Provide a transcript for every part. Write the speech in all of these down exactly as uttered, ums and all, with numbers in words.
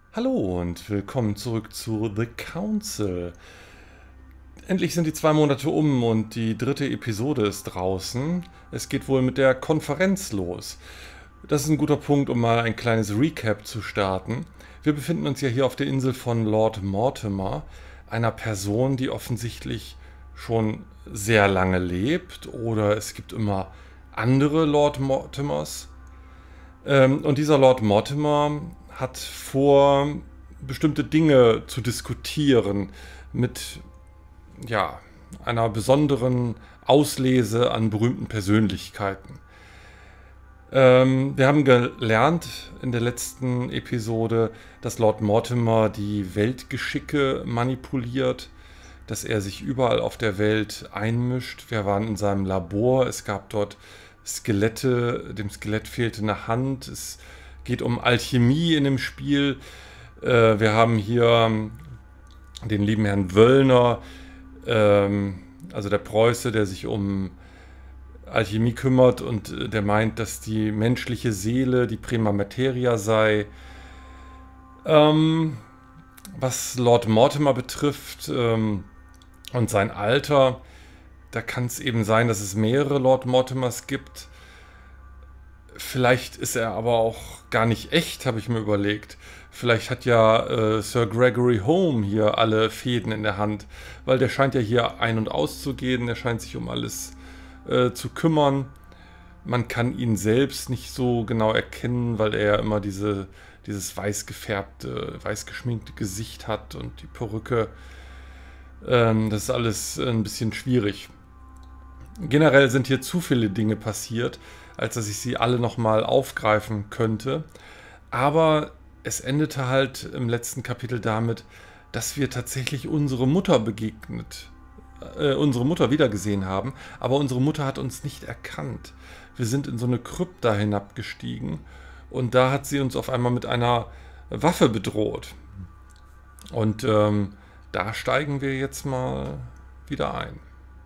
Hallo und willkommen zurück zu The Council. Endlich sind die zwei Monate um und die dritte Episode ist draußen. Es geht wohl mit der Konferenz los. Das ist ein guter Punkt, um mal ein kleines Recap zu starten. Wir befinden uns ja hier auf der Insel von Lord Mortimer, einer Person, die offensichtlich schon sehr lange lebt, oder es gibt immer andere Lord Mortimers. Ähm, und dieser Lord Mortimer hat vor, bestimmte Dinge zu diskutieren mit, ja, einer besonderen Auslese an berühmten Persönlichkeiten. Ähm, wir haben gelernt in der letzten Episode, dass Lord Mortimer die Weltgeschicke manipuliert, dass er sich überall auf der Welt einmischt. Wir waren in seinem Labor, es gab dort Skelette, dem Skelett fehlte eine Hand, es geht um Alchemie in dem Spiel. Äh, wir haben hier den lieben Herrn Wöllner, ähm, also der Preuße, der sich um Alchemie kümmert und äh, der meint, dass die menschliche Seele die Prima Materia sei. Ähm, was Lord Mortimer betrifft ähm, und sein Alter, da kann es eben sein, dass es mehrere Lord Mortimers gibt. Vielleicht ist er aber auch gar nicht echt, habe ich mir überlegt. Vielleicht hat ja äh, Sir Gregory Home hier alle Fäden in der Hand, weil der scheint ja hier ein- und auszugehen, der scheint sich um alles äh, zu kümmern. Man kann ihn selbst nicht so genau erkennen, weil er ja immer diese, dieses weiß gefärbte, weiß geschminkte Gesicht hat und die Perücke. Ähm, das ist alles ein bisschen schwierig. Generell sind hier zu viele Dinge passiert, als dass ich sie alle nochmal aufgreifen könnte. Aber es endete halt im letzten Kapitel damit, dass wir tatsächlich unsere Mutter begegnet, äh, unsere Mutter wiedergesehen haben. Aber unsere Mutter hat uns nicht erkannt. Wir sind in so eine Krypta hinabgestiegen und da hat sie uns auf einmal mit einer Waffe bedroht. Und ähm, da steigen wir jetzt mal wieder ein.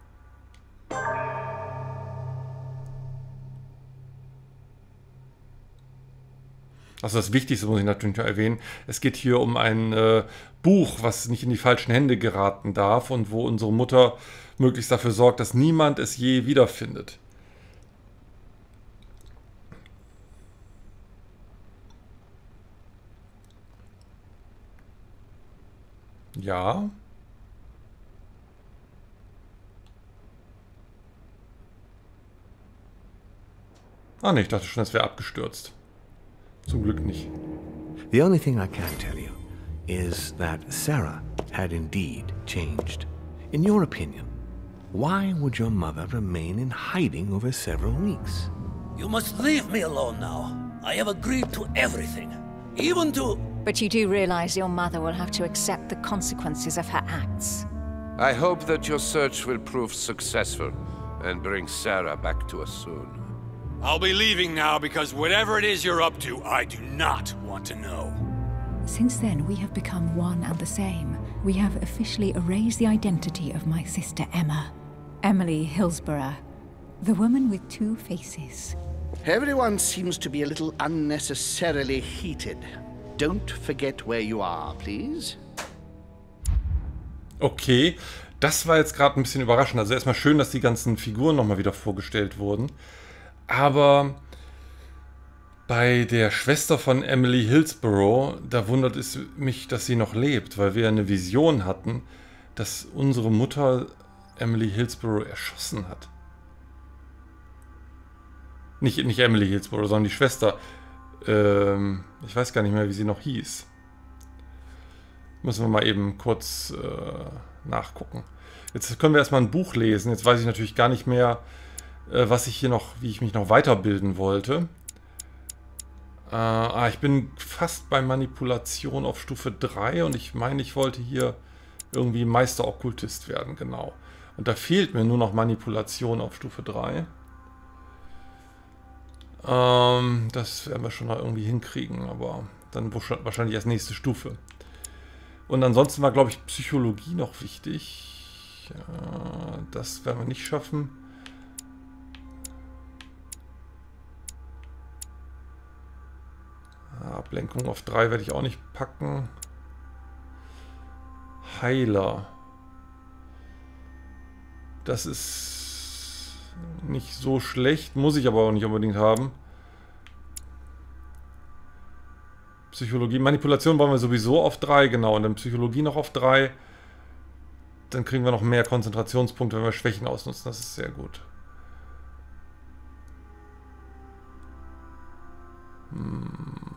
Also das Wichtigste muss ich natürlich noch erwähnen. Es geht hier um ein äh, Buch, was nicht in die falschen Hände geraten darf und wo unsere Mutter möglichst dafür sorgt, dass niemand es je wiederfindet. Ja. Ah ne, ich dachte schon, es wäre abgestürzt. Zum Glück nicht. The only thing I can tell you is that Sarah had indeed changed. In your opinion, why would your mother remain in hiding over several weeks? You must leave me alone now. I have agreed to everything. Even to... But you do realize your mother will have to accept the consequences of her acts. I hope that your search will prove successful and bring Sarah back to us soon. I'll be leaving now because whatever it is you're up to, I do not want to know. Since then, we have become one and the same. We have officially erased the identity of my sister Emma. Emily Hillsborough. The woman with two faces. Everyone seems to be a little unnecessarily heated. Don't forget where you are, please. Okay, das war jetzt gerade ein bisschen überraschend. Also erstmal schön, dass die ganzen Figuren nochmal wieder vorgestellt wurden. Aber bei der Schwester von Emily Hillsborough, da wundert es mich, dass sie noch lebt, weil wir eine Vision hatten, dass unsere Mutter Emily Hillsborough erschossen hat. Nicht, nicht Emily Hillsborough, sondern die Schwester. Ähm, ich weiß gar nicht mehr, wie sie noch hieß. Müssen wir mal eben kurz äh, nachgucken. Jetzt können wir erstmal ein Buch lesen. Jetzt weiß ich natürlich gar nicht mehr, was ich hier noch, wie ich mich noch weiterbilden wollte. Äh, ah, ich bin fast bei Manipulation auf Stufe drei und ich meine, ich wollte hier irgendwie Meister-Okkultist werden, genau. Und da fehlt mir nur noch Manipulation auf Stufe drei. Ähm, das werden wir schon noch irgendwie hinkriegen, aber dann wahrscheinlich erst nächste Stufe. Und ansonsten war, glaube ich, Psychologie noch wichtig. Äh, das werden wir nicht schaffen. Ablenkung auf drei werde ich auch nicht packen. Heiler. Das ist nicht so schlecht, muss ich aber auch nicht unbedingt haben. Psychologie, Manipulation wollen wir sowieso auf drei, genau, und dann Psychologie noch auf drei. Dann kriegen wir noch mehr Konzentrationspunkte, wenn wir Schwächen ausnutzen, das ist sehr gut. Hm.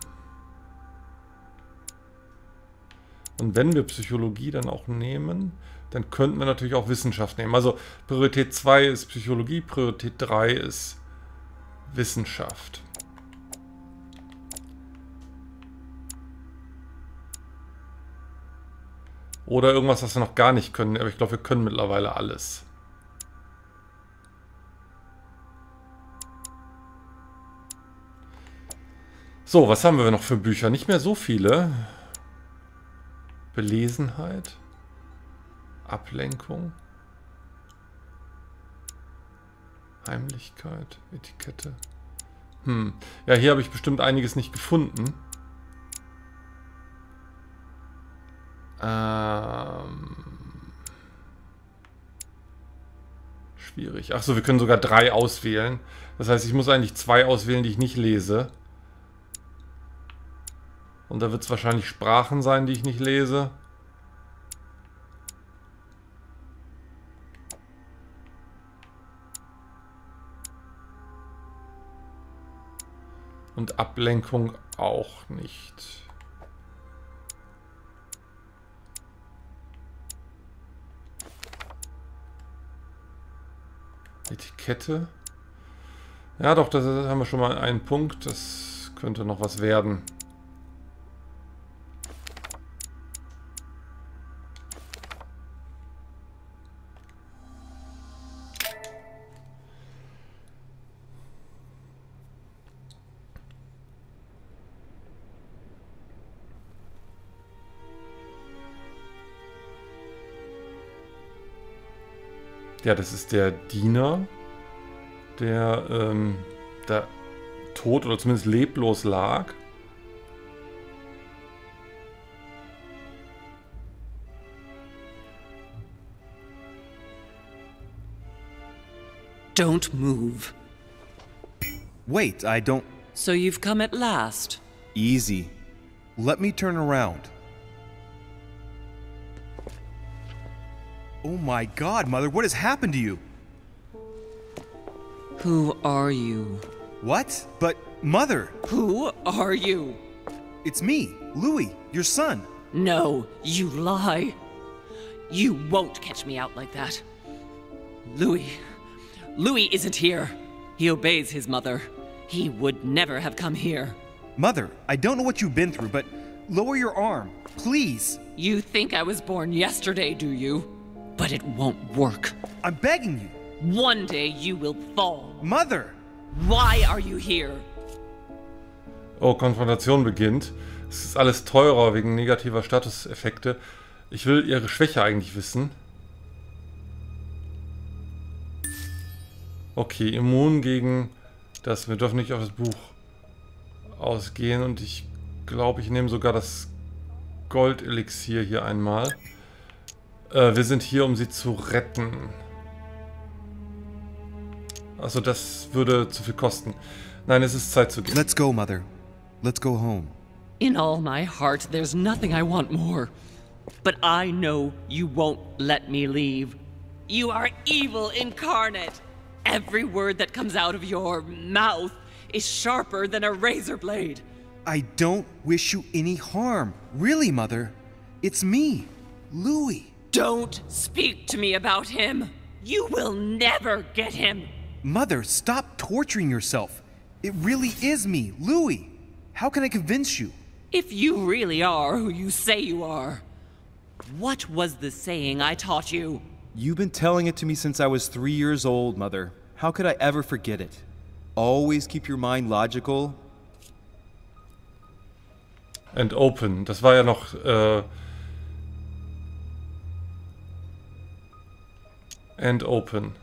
Und wenn wir Psychologie dann auch nehmen, dann könnten wir natürlich auch Wissenschaft nehmen. Also Priorität zwei ist Psychologie, Priorität drei ist Wissenschaft. Oder irgendwas, was wir noch gar nicht können. Aber ich glaube, wir können mittlerweile alles. So, was haben wir noch für Bücher? Nicht mehr so viele. Belesenheit. Ablenkung. Heimlichkeit. Etikette. Hm. Ja, hier habe ich bestimmt einiges nicht gefunden. Ähm. Schwierig. Achso, wir können sogar drei auswählen. Das heißt, ich muss eigentlich zwei auswählen, die ich nicht lese. Und da wird es wahrscheinlich Sprachen sein, die ich nicht lese. Und Ablenkung auch nicht. Etikette. Ja doch, das haben wir schon mal einen Punkt. Das könnte noch was werden. Ja, das ist der Diener, der ähm, da tot oder zumindest leblos lag. Don't move. Wait, I don't... So you've come at last. Easy. Let me turn around. Oh my god, Mother, what has happened to you? Who are you? What? But, Mother! Who are you? It's me, Louis, your son. No, you lie. You won't catch me out like that. Louis. Louis isn't here. He obeys his mother. He would never have come here. Mother, I don't know what you've been through, but lower your arm, please. You think I was born yesterday, do you? But it won't work. I'm begging you. One day you will fall. Mother! Why are you here? Oh, Konfrontation beginnt. Es ist alles teurer wegen negativer Statuseffekte. Ich will ihre Schwäche eigentlich wissen. Okay, immun gegen das. Wir dürfen nicht auf das Buch ausgehen. Und ich glaube, ich nehme sogar das Goldelixier hier einmal. Äh, wir sind hier, um sie zu retten. Also das würde zu viel kosten. Nein, es ist Zeit zu gehen. Let's go, Mother. Let's go home. In all my heart, there's nothing I want more. But I know you won't let me leave. You are evil incarnate. Every word that comes out of your mouth is sharper than a razor blade. I don't wish you any harm. Really, Mother. It's me, Louis. Don't speak to me about him. You will never get him. Mother, stop torturing yourself. It really is me, Louis. How can I convince you? If you really are who you say you are, what was the saying I taught you? You've been telling it to me since I was three years old, Mother. How could I ever forget it? Always keep your mind logical. And open. Das war ja noch... Äh And open.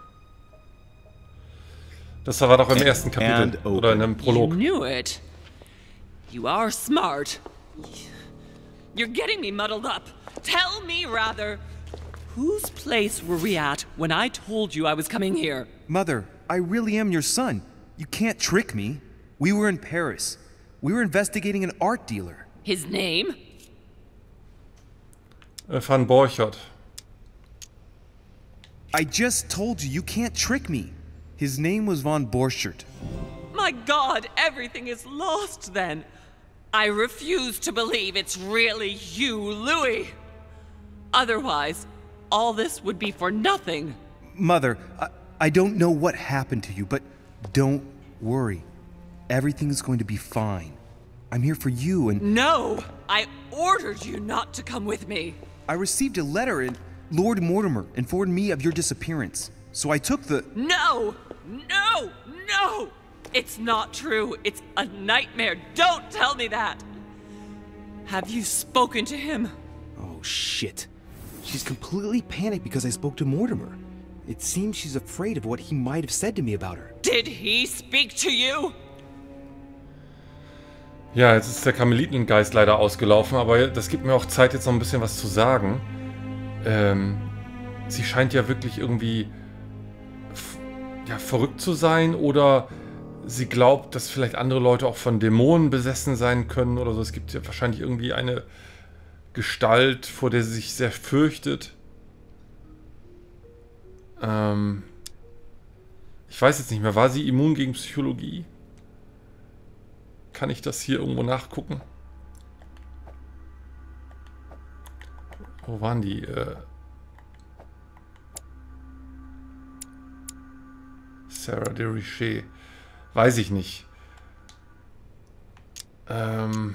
Das war doch im ersten Kapitel oder in einem Prolog. You knew it. You are smart. You're getting me muddled up. Tell me, rather, whose place were we at when I told you I was coming here? Mother, I really am your son. You can't trick me. We were in Paris. We were investigating an art dealer. His name? Van Borchert. I just told you, you can't trick me. His name was Von Borchert. My God, everything is lost then. I refuse to believe it's really you, Louis. Otherwise, all this would be for nothing. Mother, I, I don't know what happened to you, but don't worry. Everything's going to be fine. I'm here for you and... No! I ordered you not to come with me. I received a letter and Lord Mortimer informed me of your disappearance. So I took the... No! No! No! It's not true. It's a nightmare. Don't tell me that. Have you spoken to him? Oh, shit. She's completely panicked because I spoke to Mortimer. It seems she's afraid of what he might have said to me about her. Did he speak to you? Ja, jetzt ist der Karmelitengeist leider ausgelaufen, aber das gibt mir auch Zeit, jetzt noch ein bisschen was zu sagen. Ähm, sie scheint ja wirklich irgendwie ja, verrückt zu sein oder sie glaubt, dass vielleicht andere Leute auch von Dämonen besessen sein können oder so. Es gibt ja wahrscheinlich irgendwie eine Gestalt, vor der sie sich sehr fürchtet. Ähm, ich weiß jetzt nicht mehr, war sie immun gegen Psychologie? Kann ich das hier irgendwo nachgucken? Wo waren die? Äh Sarah de Richet. Weiß ich nicht. Ähm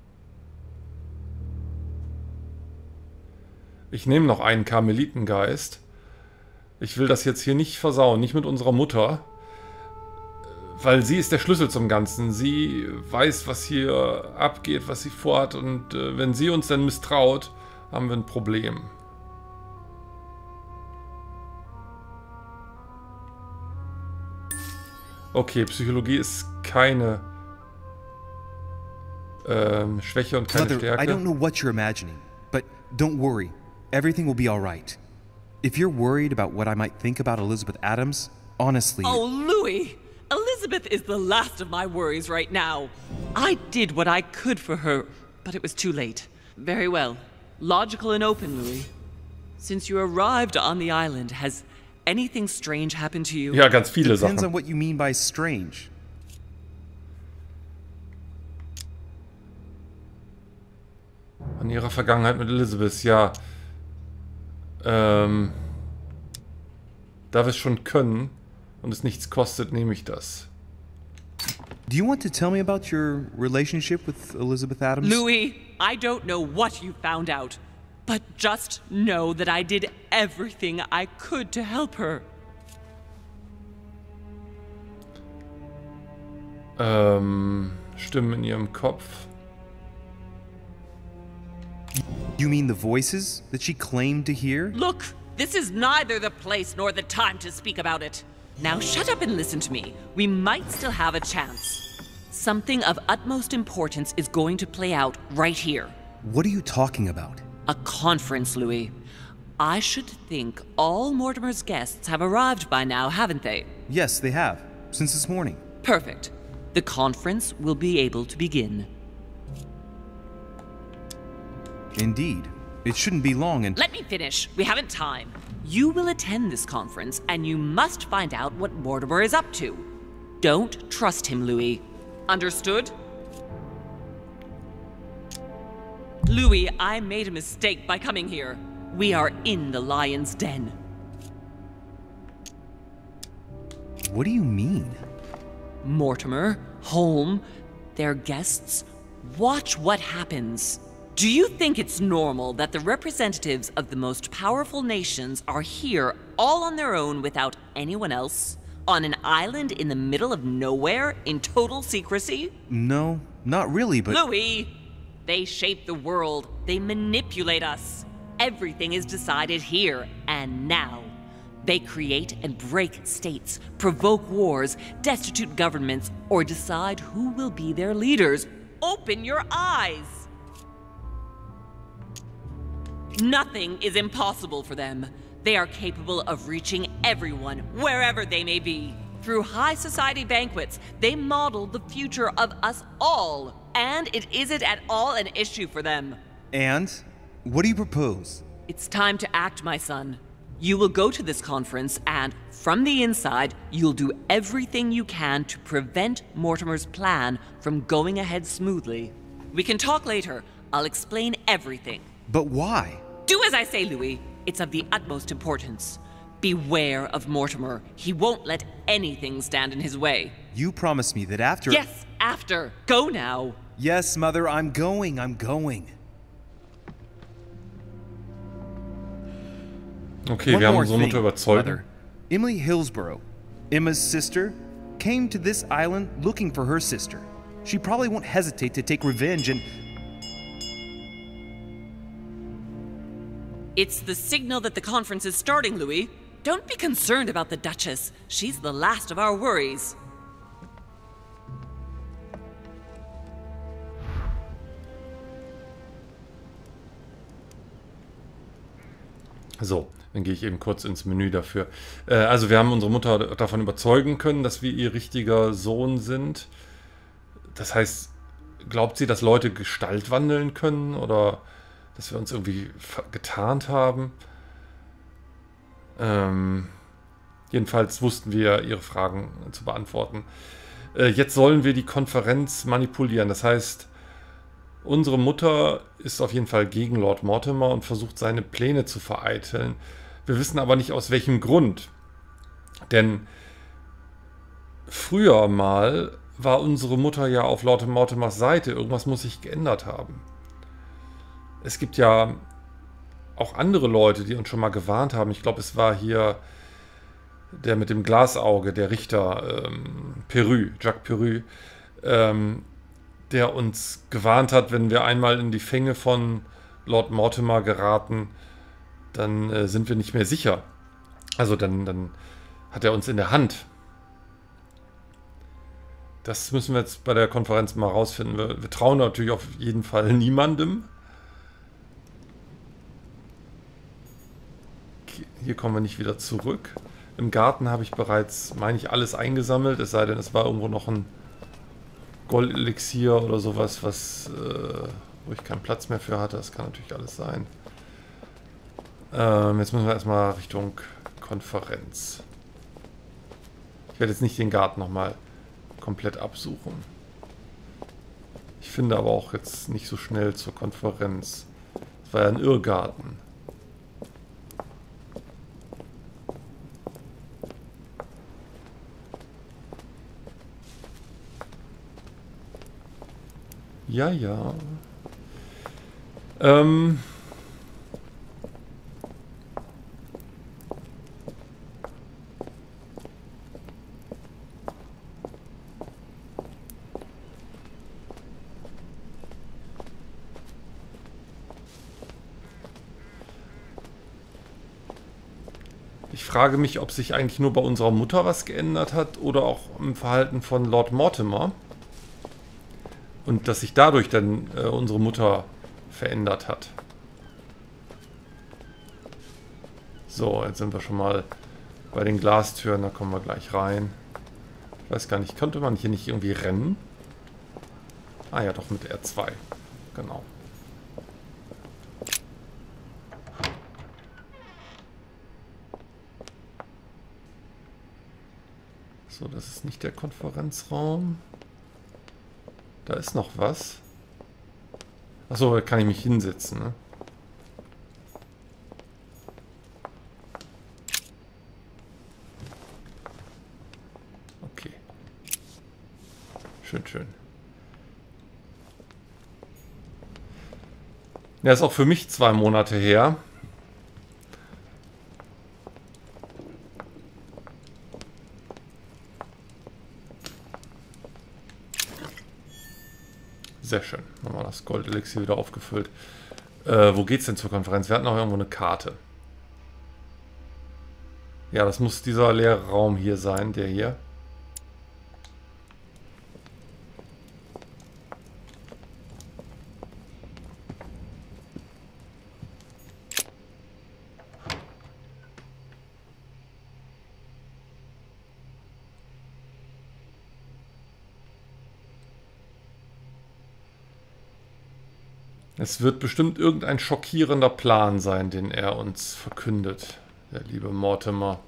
ich nehme noch einen Karmelitengeist. Ich will das jetzt hier nicht versauen, nicht mit unserer Mutter. Weil sie ist der Schlüssel zum Ganzen. Sie weiß, was hier abgeht, was sie vorhat. Und äh, wenn sie uns dann misstraut, haben wir ein Problem. Okay, Psychologie ist keine ähm, Schwäche und keine Mother, Stärke. I don't know what you're imagining, but don't worry. Everything will be all right. If you're worried about what I might think about Elizabeth Adams, honestly... Oh, Louis! Elizabeth is the last of my worries right now. I did what I could for her, but it was too late. Very well. Logical and open, Louis. Since you arrived on the island, has anything strange happened to you? Ja, ganz viele Depends Sachen. on what you mean by strange. An ihrer Vergangenheit mit Elizabeth, ja. Ähm, da wir es schon können und es nichts kostet, nehme ich das. Do you want to tell me about your relationship with Elizabeth Adams? Louis, I don't know what you found out, but just know that I did everything I could to help her. Ähm, Stimmen in ihrem Kopf. You mean the voices that she claimed to hear? Look, this is neither the place nor the time to speak about it. Now shut up and listen to me. We might still have a chance. Something of utmost importance is going to play out right here. What are you talking about? A conference, Louis. I should think all Mortimer's guests have arrived by now, haven't they? Yes, they have. Since this morning. Perfect. The conference will be able to begin. Indeed. It shouldn't be long and... Let me finish. We haven't time. You will attend this conference, and you must find out what Mortimer is up to. Don't trust him, Louis. Understood? Louis, I made a mistake by coming here. We are in the lion's den. What do you mean? Mortimer, Holm, their guests. Watch what happens. Do you think it's normal that the representatives of the most powerful nations are here all on their own without anyone else? On an island in the middle of nowhere in total secrecy? No, not really, but... Louis! They shape the world. They manipulate us. Everything is decided here and now. They create and break states, provoke wars, destitute governments, or decide who will be their leaders. Open your eyes! Nothing is impossible for them. They are capable of reaching everyone, wherever they may be. Through high society banquets, they model the future of us all. And it isn't at all an issue for them. And? What do you propose? It's time to act, my son. You will go to this conference, and from the inside, you'll do everything you can to prevent Mortimer's plan from going ahead smoothly. We can talk later. I'll explain everything. But why? Do as I say, Louis. It's of the utmost importance. Beware of Mortimer. He won't let anything stand in his way. You promised me that after... Yes, after. Go now. Yes, Mother, I'm going, I'm going. Okay, One wir haben more unsere Mutter thing, überzeugt. Mother. Emily Hillsborough, Emma's sister, came to this island looking for her sister. She probably won't hesitate to take revenge and... It's the signal that the conference is starting, Louis. Don't be concerned about the Duchess. She's the last of our worries. So, dann gehe ich eben kurz ins Menü dafür. Äh, also wir haben unsere Mutter davon überzeugen können, dass wir ihr richtiger Sohn sind. Das heißt, glaubt sie, dass Leute Gestalt wandeln können oder dass wir uns irgendwie getarnt haben? Ähm, jedenfalls wussten wir, ihre Fragen zu beantworten. Äh, jetzt sollen wir die Konferenz manipulieren. Das heißt, unsere Mutter ist auf jeden Fall gegen Lord Mortimer und versucht, seine Pläne zu vereiteln. Wir wissen aber nicht, aus welchem Grund. Denn früher mal war unsere Mutter ja auf Lord Mortimers Seite. Irgendwas muss sich geändert haben. Es gibt ja auch andere Leute, die uns schon mal gewarnt haben. Ich glaube, es war hier der mit dem Glasauge, der Richter ähm, Perru, Jacques Perru, ähm, der uns gewarnt hat, wenn wir einmal in die Fänge von Lord Mortimer geraten, dann äh, sind wir nicht mehr sicher. Also dann, dann hat er uns in der Hand. Das müssen wir jetzt bei der Konferenz mal rausfinden. Wir, wir trauen natürlich auf jeden Fall niemandem. Hier kommen wir nicht wieder zurück. Im Garten habe ich bereits, meine ich, alles eingesammelt. Es sei denn, es war irgendwo noch ein Goldelixier oder sowas, was, äh, wo ich keinen Platz mehr für hatte. Das kann natürlich alles sein. Ähm, jetzt müssen wir erstmal Richtung Konferenz. Ich werde jetzt nicht den Garten nochmal komplett absuchen. Ich finde aber auch jetzt nicht so schnell zur Konferenz. Das war ja ein Irrgarten. Ja, ja. Ähm. Ich frage mich, ob sich eigentlich nur bei unserer Mutter was geändert hat oder auch im Verhalten von Lord Mortimer. Und dass sich dadurch dann äh, unsere Mutter verändert hat. So, jetzt sind wir schon mal bei den Glastüren, da kommen wir gleich rein. Ich weiß gar nicht, konnte man hier nicht irgendwie rennen? Ah ja, doch mit R zwei. Genau. So, das ist nicht der Konferenzraum. Da ist noch was. Achso, da kann ich mich hinsetzen, ne? Okay. Schön, schön. Ja, ist auch für mich zwei Monate her. Sehr schön. Nochmal das Goldelixier wieder aufgefüllt. Äh, wo geht's denn zur Konferenz? Wir hatten noch irgendwo eine Karte. Ja, das muss dieser leere Raum hier sein, der hier. Es wird bestimmt irgendein schockierender Plan sein, den er uns verkündet, der liebe Mortimer.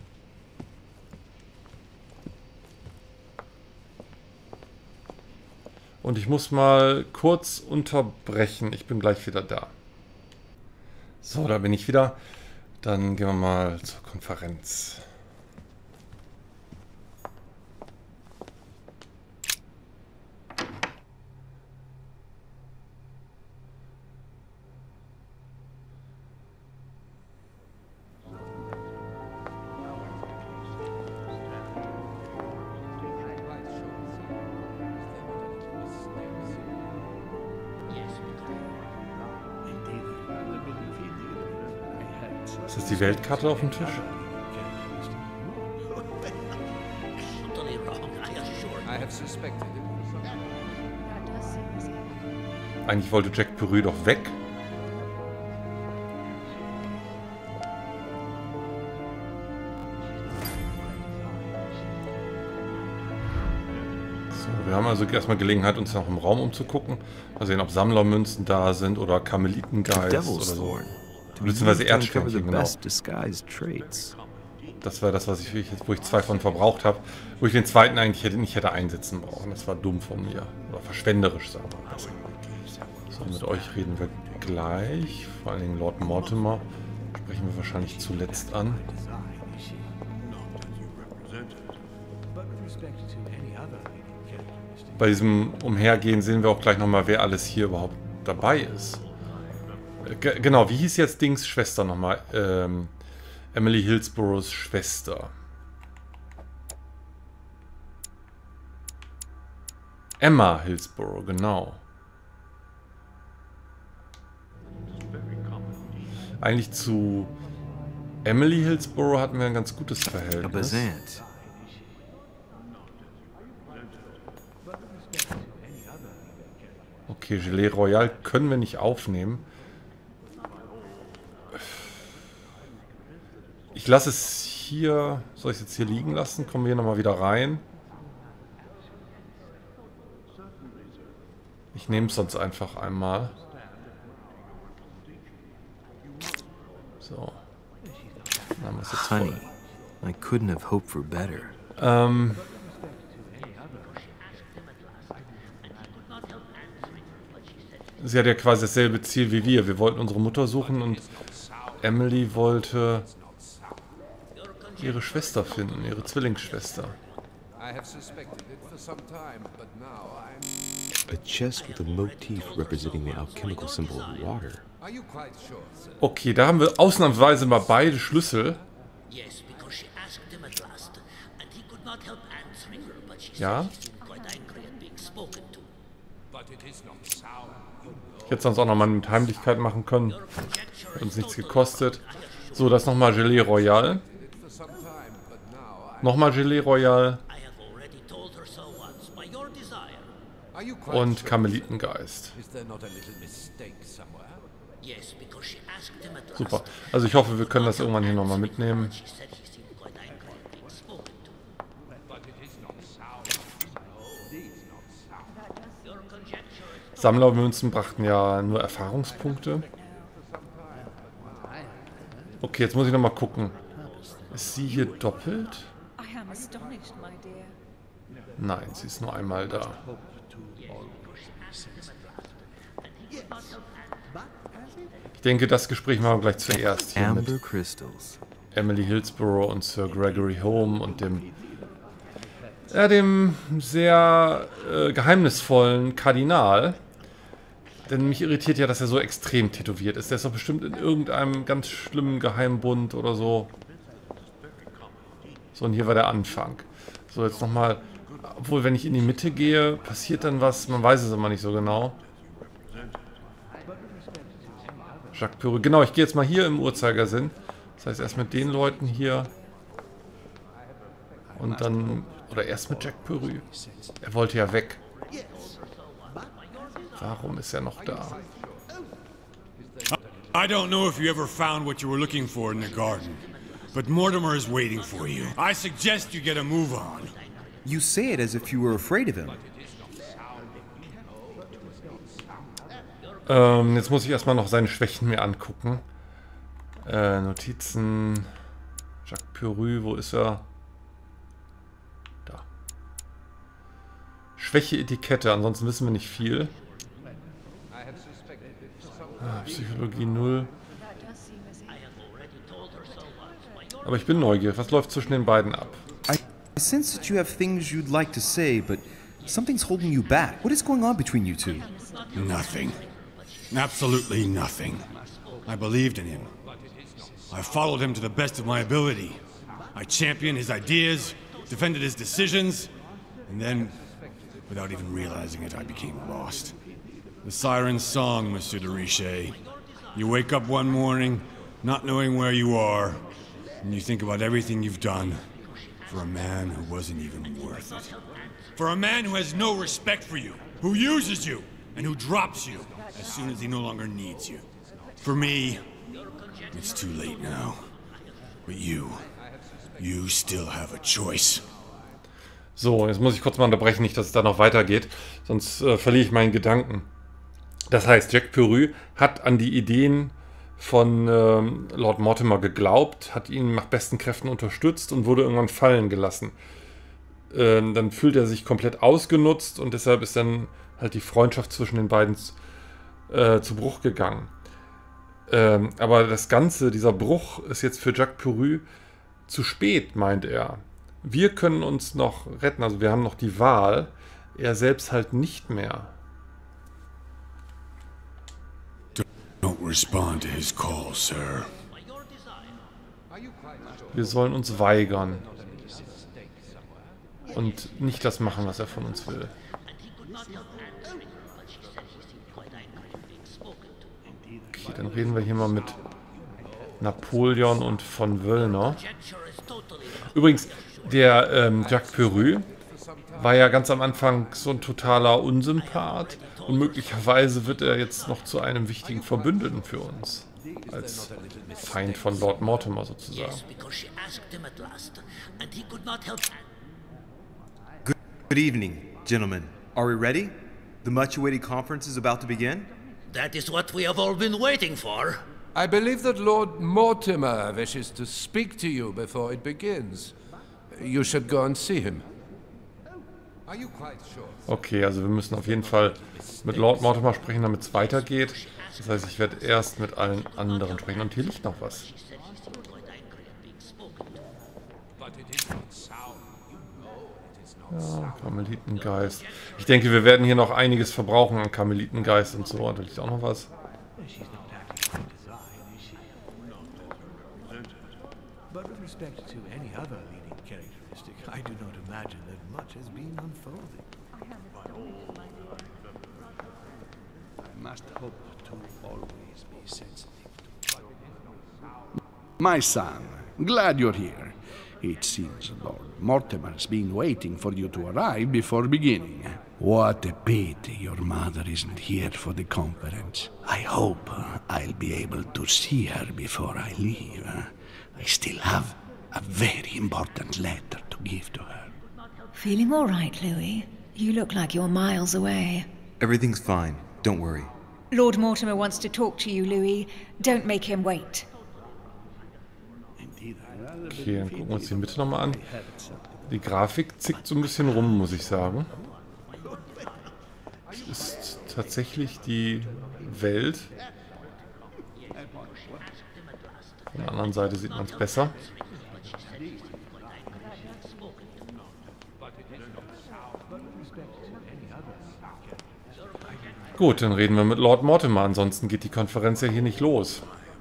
Und ich muss mal kurz unterbrechen. Ich bin gleich wieder da. So, da bin ich wieder. Dann gehen wir mal zur Konferenz. Ist das die Weltkarte auf dem Tisch? Eigentlich wollte Jack Perry doch weg. So, wir haben also erstmal Gelegenheit, uns noch im Raum umzugucken. Mal sehen, ob Sammlermünzen da sind oder Karmelitengeist oder so. Beziehungsweise Erdsternchen, genau. Das war das, was ich, wo ich zwei von verbraucht habe. Wo ich den zweiten eigentlich hätte, nicht hätte einsetzen brauchen. Das war dumm von mir. Oder verschwenderisch, sagen wir mal. So, mit euch reden wir gleich. Vor allen Dingen Lord Mortimer sprechen wir wahrscheinlich zuletzt an. Bei diesem Umhergehen sehen wir auch gleich nochmal, wer alles hier überhaupt dabei ist. G genau, wie hieß jetzt Dings Schwester nochmal? Ähm, Emily Hillsboroughs Schwester. Emma Hillsborough, genau. Eigentlich zu Emily Hillsborough hatten wir ein ganz gutes Verhältnis. Okay, Gelee Royal können wir nicht aufnehmen. Ich lasse es hier... Soll ich es jetzt hier liegen lassen? Kommen wir hier nochmal wieder rein. Ich nehme es sonst einfach einmal. So. Dann haben wir es jetzt voll. I couldn't have hoped for better. Ähm... Sie hat ja quasi dasselbe Ziel wie wir. Wir wollten unsere Mutter suchen und Emily wollte ihre Schwester finden, ihre Zwillingsschwester. A chest with a motif representing the alchemical symbol of water. Okay, da haben wir ausnahmsweise mal beide Schlüssel. Ja. Ich hätte sonst auch noch mal mit Heimlichkeit machen können. Hat uns nichts gekostet. So, das nochmal Gelee Royal. Nochmal Gelee Royal. Und Karmelitengeist. Super. Also ich hoffe, wir können das irgendwann hier nochmal mitnehmen. Sammlermünzen brachten ja nur Erfahrungspunkte. Okay, jetzt muss ich nochmal gucken. Ist sie hier doppelt? Nein, sie ist nur einmal da. Ich denke, das Gespräch machen wir gleich zuerst hier mit Emily Hillsborough und Sir Gregory Home und dem, ja, dem sehr äh, geheimnisvollen Kardinal. Denn mich irritiert ja, dass er so extrem tätowiert ist. Der ist doch bestimmt in irgendeinem ganz schlimmen Geheimbund oder so. So, und hier war der Anfang. So, jetzt nochmal. Obwohl, wenn ich in die Mitte gehe, passiert dann was. Man weiß es immer nicht so genau. Jacques Perry. Genau, ich gehe jetzt mal hier im Uhrzeigersinn. Das heißt, erst mit den Leuten hier. Und dann... Oder erst mit Jack Perry. Er wollte ja weg. Warum ist er noch da? I don't know if you ever found what you were looking for in the garden, but Mortimer is waiting for you. I suggest you get a move on. You say it as if you were afraid of him. Ähm, jetzt muss ich erstmal noch seine Schwächen mir angucken. Äh, Notizen. Jacques Purue, wo ist er? Da. Schwäche Etikette, ansonsten wissen wir nicht viel. Ah, Psychologie null. Aber ich bin neugierig. Was läuft zwischen den beiden ab? I sense that you have things you'd like to say, but something's holding you back. What is going on between you two? Nothing. Absolutely nothing. I believed in him. I followed him to the best of my ability. I championed his ideas, defended his decisions, and then, without even realizing it, I became lost. The siren's song, Monsieur de Richet. You wake up one morning, not knowing where you are, and you think about everything you've done for a man who wasn't even worth it. For a man who has no respect for you, who uses you, and who drops you as soon as he no longer needs you. For me, it's too late now. But you, you still have a choice. So, jetzt muss ich kurz mal unterbrechen, nicht, dass es da noch weitergeht, sonst äh, verliere ich meinen Gedanken. Das heißt, Jacques Purue hat an die Ideen von ähm, Lord Mortimer geglaubt, hat ihn nach besten Kräften unterstützt und wurde irgendwann fallen gelassen. Ähm, dann fühlt er sich komplett ausgenutzt und deshalb ist dann halt die Freundschaft zwischen den beiden äh, zu Bruch gegangen. Ähm, aber das Ganze, dieser Bruch, ist jetzt für Jacques Purue zu spät, meint er. Wir können uns noch retten, also wir haben noch die Wahl, er selbst halt nicht mehr. Don't respond to his call, sir. Wir sollen uns weigern und nicht das machen, was er von uns will. Okay, dann reden wir hier mal mit Napoleon und von Wöllner. Übrigens, der ähm, Jacques Purue war ja ganz am Anfang so ein totaler Unsympath und möglicherweise wird er jetzt noch zu einem wichtigen Verbündeten für uns. Als Feind von Lord Mortimer sozusagen. Good, good evening, gentlemen. Are we ready? The much-awaited conference is about to begin? That is what we have all been waiting for. I believe that Lord Mortimer wishes to speak to you before it begins. You should go and see him. Okay, also wir müssen auf jeden Fall mit Lord Mortimer sprechen, damit es weitergeht. Das heißt, ich werde erst mit allen anderen sprechen. Und hier liegt noch was. Ja, Karmelitengeist. Ich denke, wir werden hier noch einiges verbrauchen an Karmelitengeist und so. Und da liegt auch noch was. But with respect to any other leading characteristic, I do not imagine that much has been unfolded. I must hope to always be sensitive to... My son, glad you're here. It seems Lord Mortimer's been waiting for you to arrive before beginning. What a pity your mother isn't here for the conference. I hope I'll be able to see her before I leave. I still have a very important letter to give to her. Feeling all right, Louis? You look like you're miles away. Everything's fine. Don't worry. Lord Mortimer wants to talk to you, Louis. Don't make him wait. Okay, dann gucken wir uns die Mitte nochmal an. Die Grafik zickt so ein bisschen rum, muss ich sagen. Es ist tatsächlich die Welt. Von der anderen Seite sieht man es besser. Gut, dann reden wir mit Lord Mortimer, ansonsten geht die Konferenz ja hier nicht los.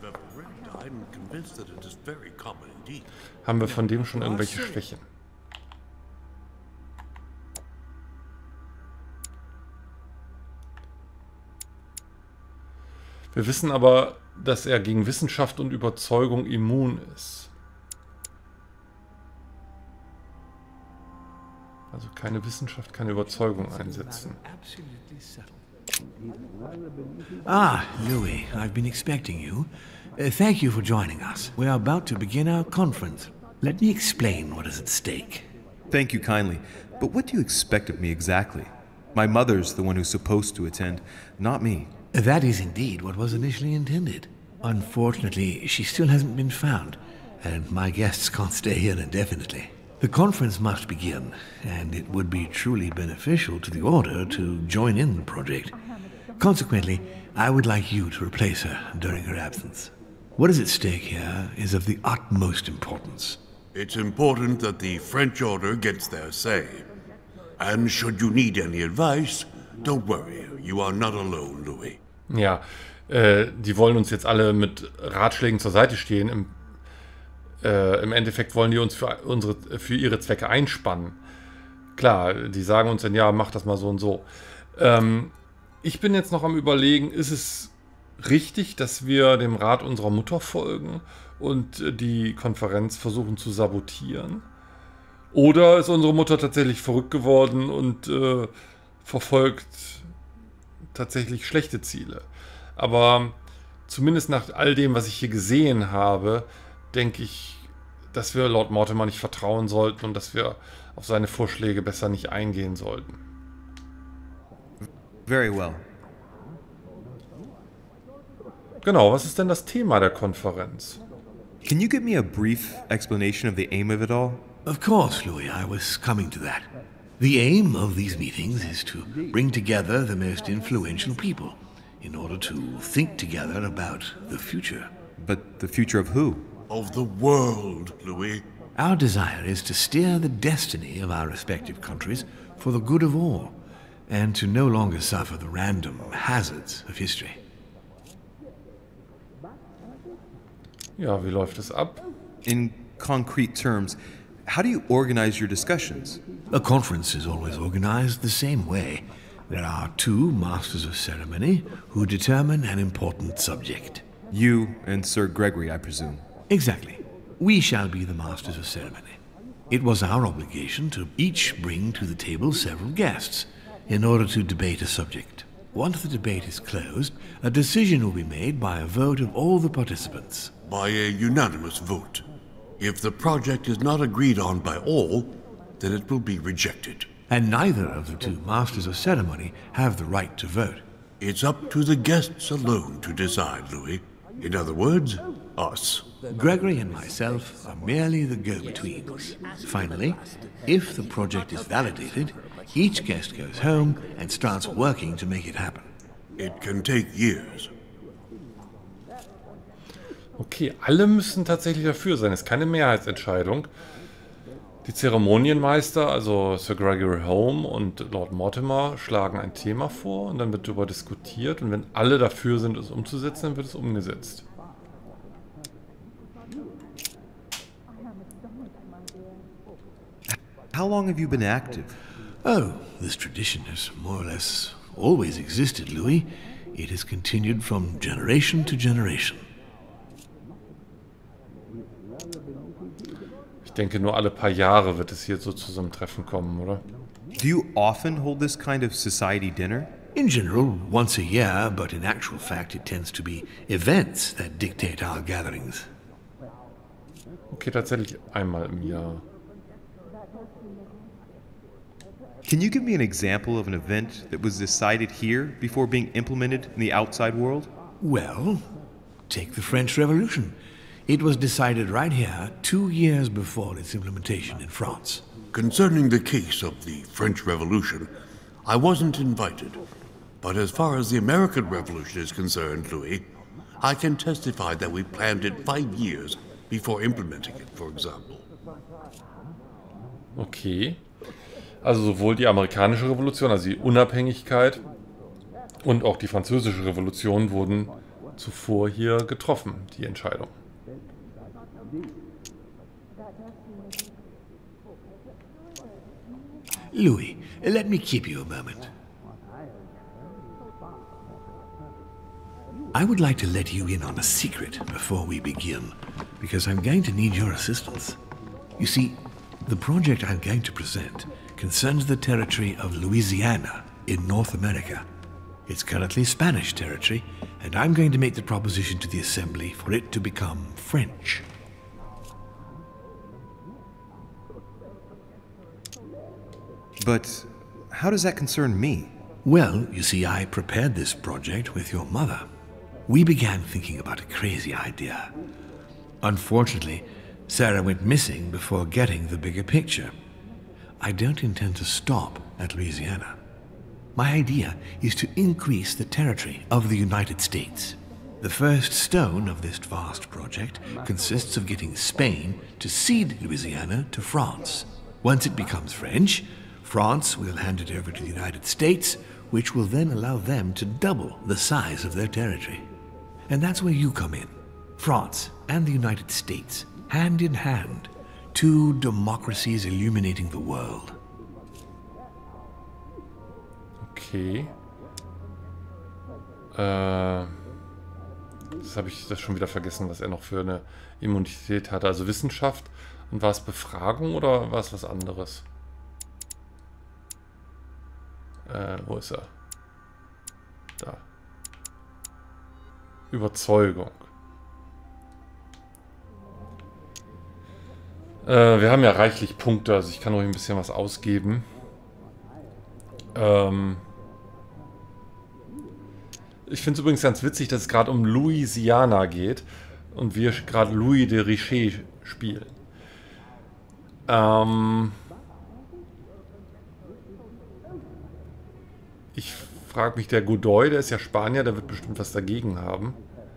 Haben wir von dem schon irgendwelche Schwächen? Wir wissen aber, dass er gegen Wissenschaft und Überzeugung immun ist. Also keine Wissenschaft, keine Überzeugung einsetzen. Ah, Louis, I've been expecting you. Uh, thank you for joining us. We are about to begin our conference. Let me explain what is at stake. Thank you kindly. But what do you expect of me exactly? My mother's the one who's supposed to attend, not me. That is indeed what was initially intended. Unfortunately, she still hasn't been found, and my guests can't stay here indefinitely. The conference must begin, and it would be truly beneficial to the Order to join in the project. Consequently, I would like you to replace her during her absence. What is at stake here is of the utmost importance. It's important that the French Order gets their say. And should you need any advice, don't worry, you are not alone, Louis. Ja, äh, die wollen uns jetzt alle mit Ratschlägen zur Seite stehen. Im, äh, im Endeffekt wollen die uns für, unsere, für ihre Zwecke einspannen. Klar, die sagen uns dann, ja, mach das mal so und so. Ähm, ich bin jetzt noch am Überlegen, ist es richtig, dass wir dem Rat unserer Mutter folgen und die Konferenz versuchen zu sabotieren? Oder ist unsere Mutter tatsächlich verrückt geworden und äh, verfolgt tatsächlich schlechte Ziele? Aber zumindest nach all dem, was ich hier gesehen habe, denke ich, dass wir Lord Mortimer nicht vertrauen sollten und dass wir auf seine Vorschläge besser nicht eingehen sollten. Very well. Genau, was ist denn das Thema der Konferenz? Can you give me a brief explanation of the aim of it all? Of course, Louis, I was coming to that. The aim of these meetings is to bring together the most influential people in order to think together about the future. But the future of who? Of the world, Louis. Our desire is to steer the destiny of our respective countries for the good of all, and to no longer suffer the random hazards of history. Ja, wie läuft es ab? In concrete terms, how do you organize your discussions? A conference is always organized the same way. There are two masters of ceremony who determine an important subject. You and Sir Gregory, I presume. Exactly. We shall be the masters of ceremony. It was our obligation to each bring to the table several guests in order to debate a subject. Once the debate is closed, a decision will be made by a vote of all the participants. By a unanimous vote. If the project is not agreed on by all, then it will be rejected. And neither of the two masters of ceremony have the right to vote. It's up to the guests alone to decide, Louis. In other words, us. Gregory and myself are merely the go-betweens. Finally, if the project is validated, each guest goes home and starts working to make it happen. It can take years. Okay, alle müssen tatsächlich dafür sein. Es ist keine Mehrheitsentscheidung. Die Zeremonienmeister, also Sir Gregory Home und Lord Mortimer, schlagen ein Thema vor und dann wird darüber diskutiert. Und wenn alle dafür sind, es umzusetzen, dann wird es umgesetzt. How long have you been active? Oh, this tradition has more or less always existed, Louis. It has continued from generation to generation. Ich denke, nur alle paar Jahre wird es hier so zu so einem Treffen kommen, oder? Do you often hold this kind of society dinner? In general, once a year, but in actual fact it tends to be events that dictate our gatherings. Okay, tatsächlich einmal im Jahr. Can you give me an example of an event that was decided here before being implemented in the outside world? Well, take the French Revolution. It was decided right here two years before its implementation in France. Concerning the case of the French Revolution, I wasn't invited. But as far as the American Revolution is concerned, Louis, I can testify that we planned it five years before implementing it, for example. Okay. Also sowohl die amerikanische Revolution, also die Unabhängigkeit, und auch die französische Revolution wurden zuvor hier getroffen, die Entscheidung. Louis, let me keep you a moment. I would like to let you in on a secret before we begin, because I'm going to need your assistance. You see, the project I'm going to present concerns the territory of Louisiana in North America. It's currently Spanish territory, and I'm going to make the proposition to the Assembly for it to become French. But how does that concern me? Well, you see, I prepared this project with your mother. We began thinking about a crazy idea. Unfortunately, Sarah went missing before getting the bigger picture. I don't intend to stop at Louisiana. My idea is to increase the territory of the United States. The first stone of this vast project consists of getting Spain to cede Louisiana to France. Once it becomes French, France will hand it over to the United States, which will then allow them to double the size of their territory. And that's where you come in. France and the United States, hand in hand, two democracies illuminating the world. Okay. Äh, jetzt habe ich das schon wieder vergessen, was er noch für eine Immunität hatte. Also Wissenschaft. Und war es Befragung oder war es was anderes? Äh, wo ist er? Da. Überzeugung. Äh, wir haben ja reichlich Punkte, also ich kann euch ein bisschen was ausgeben. Ähm ich finde es übrigens ganz witzig, dass es gerade um Louisiana geht und wir gerade Louis de Richet spielen. Ähm ich frage mich, der Godoy, der ist ja Spanier, der wird bestimmt was dagegen haben.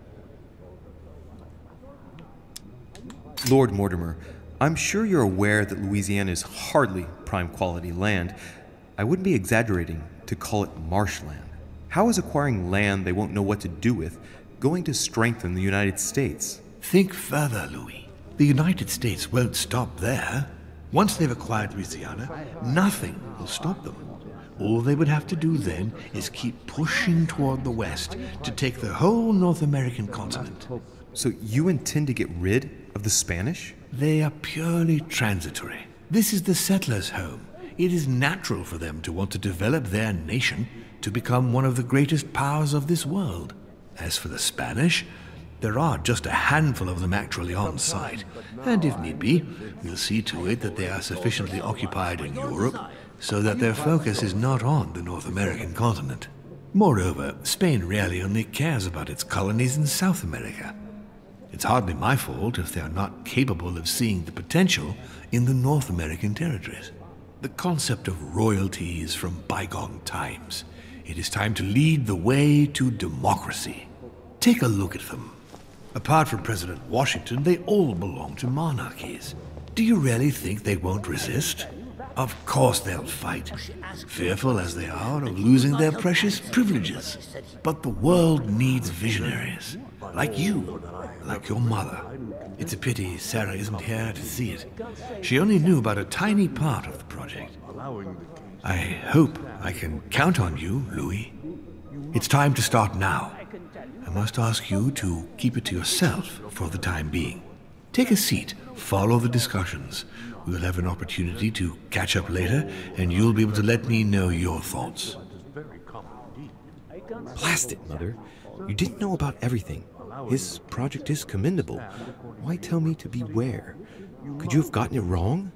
Lord Mortimer, I'm sure you're aware that Louisiana is hardly prime quality land. I wouldn't be exaggerating to call it marshland. How is acquiring land they won't know what to do with going to strengthen the United States? Think further, Louis. The United States won't stop there. Once they've acquired Louisiana, nothing will stop them. All they would have to do then is keep pushing toward the west to take the whole North American continent. So you intend to get rid of the Spanish? They are purely transitory. This is the settlers' home. It is natural for them to want to develop their nation to become one of the greatest powers of this world. As for the Spanish, there are just a handful of them actually on site, and if need be, we'll see to it that they are sufficiently occupied in Europe so that their focus is not on the North American continent. Moreover, Spain really only cares about its colonies in South America. It's hardly my fault if they are not capable of seeing the potential in the North American territories. The concept of royalty is from bygone times. It is time to lead the way to democracy. Take a look at them. Apart from President Washington, they all belong to monarchies. Do you really think they won't resist? Of course they'll fight, fearful as they are of losing their precious privileges. But the world needs visionaries, like you, like your mother. It's a pity Sarah isn't here to see it. She only knew about a tiny part of the project. I hope I can count on you, Louis. It's time to start now. I must ask you to keep it to yourself for the time being. Take a seat, follow the discussions. We will have an opportunity to catch up later, and you'll be able to let me know your thoughts. Blast it, Mother. You didn't know about everything. His project is commendable. Why tell me to beware? Could you have gotten it wrong?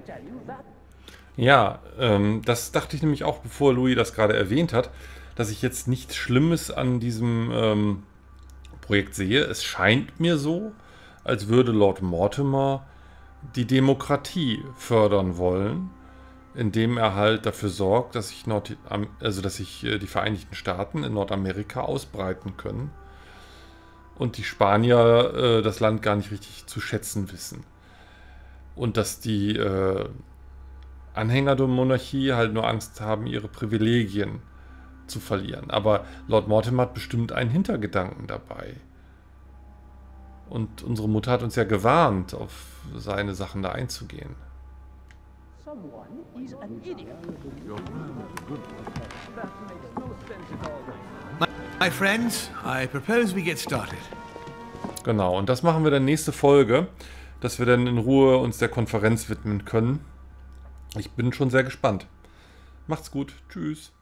Ja, ähm, das dachte ich nämlich auch, bevor Louis das gerade erwähnt hat, dass ich jetzt nichts Schlimmes an diesem ähm, Projekt sehe. Es scheint mir so, als würde Lord Mortimer die Demokratie fördern wollen, indem er halt dafür sorgt, dass sich, Nord also dass sich die Vereinigten Staaten in Nordamerika ausbreiten können und die Spanier äh, das Land gar nicht richtig zu schätzen wissen. Und dass die äh, Anhänger der Monarchie halt nur Angst haben, ihre Privilegien zu verlieren. Aber Lord Mortimer hat bestimmt einen Hintergedanken dabei. Und unsere Mutter hat uns ja gewarnt, auf seine Sachen da einzugehen. My friends, I propose we get started. Genau, und das machen wir dann nächste Folge, dass wir dann in Ruhe uns der Konferenz widmen können. Ich bin schon sehr gespannt. Macht's gut. Tschüss.